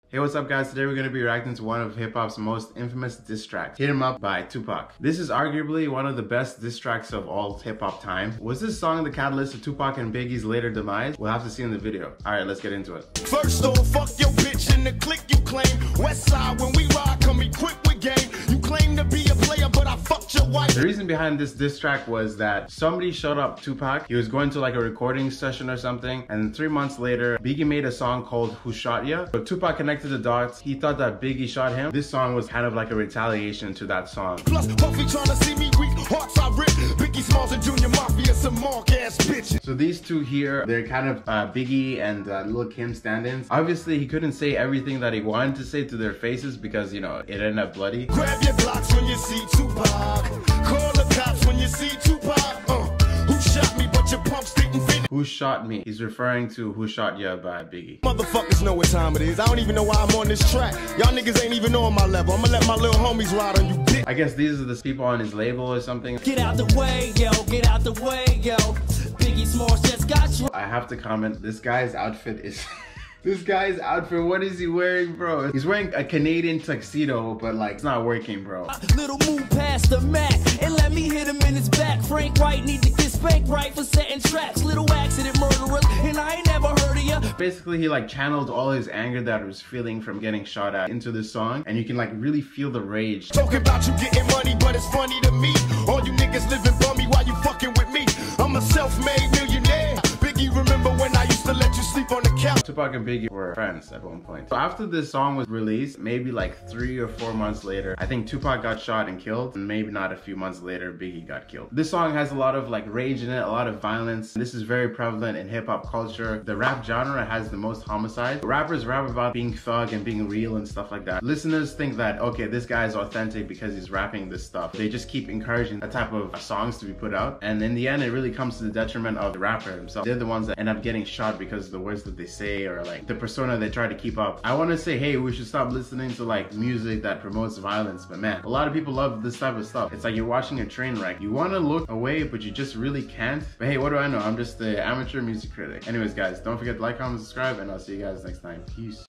Hey, what's up guys? Today we're going to be reacting to one of hip-hop's most infamous diss tracks, Hit 'Em Up by Tupac. This is arguably one of the best diss tracks of all hip-hop time. Was this song the catalyst of Tupac and Biggie's later demise? We'll have to see in the video. Alright, let's get into it. First off, fuck your bitch in the clique you claim. West side, when we ride, come equipped with game. You claim to be a player, but I fucked your wife. The reason behind this diss track was that somebody showed up Tupac. He was going to like a recording session or something, and 3 months later, Biggie made a song called Who Shot Ya? So Tupac connected the dots. He thought that Biggie shot him. This song was kind of like a retaliation to that song. Plus, Puffy trying to see me weak, hearts I rip. Biggie Smalls and Junior Mafia, some mark ass bitches. So these two here, they're kind of Biggie and Lil Kim stand-ins. Obviously, he couldn't say everything that he wanted to say to their faces because, you know, it ended up bloody. Grab your blocks when you see Tupac. Call the cops when you see Tupac. Who shot me, but your pumps didn't finish. Who Shot Me? He's referring to Who Shot Ya by Biggie. Motherfuckers know what time it is. I don't even know why I'm on this track. Y'all niggas ain't even on my level. I'ma let my little homies ride on you, bitch. I guess these are the people on his label or something. Get out the way, yo, get out the way, yo. Biggie Smalls just got you. I have to comment, this guy's outfit is... This guy's outfit, what is he wearing, bro? He's wearing a Canadian tuxedo, but like, it's not working, bro. Little move past the Mac and let me hit him in his back. Frank White need to get spanked right for setting traps. Little accident murderers, and I ain't never heard of ya. Basically, he like channeled all his anger that he was feeling from getting shot at into this song, and you can like really feel the rage. Talking about you getting money, but it's funny to me. All you niggas living bummy while you fucking with me. I'm a self-made millionaire. Biggie, remember when I used to let you sleep on the couch? Tupac and Biggie were friends at one point. So after this song was released, maybe like 3 or 4 months later, I think Tupac got shot and killed, and maybe not a few months later, Biggie got killed. This song has a lot of like rage in it, a lot of violence. This is very prevalent in hip-hop culture. The rap genre has the most homicide. Rappers rap about being thug and being real and stuff like that. Listeners think that, okay, this guy is authentic because he's rapping this stuff. They just keep encouraging that type of songs to be put out, and in the end, it really comes to the detriment of the rapper himself. They're the ones that end up getting shot because of the words that they say or like the persona they try to keep up. I want to say, hey, we should stop listening to like music that promotes violence, but man, a lot of people love this type of stuff. It's like you're watching a train wreck. You want to look away, but you just really can't. But hey, what do I know? I'm just the amateur music critic. Anyways, guys, don't forget to like, comment, subscribe, and I'll see you guys next time. Peace.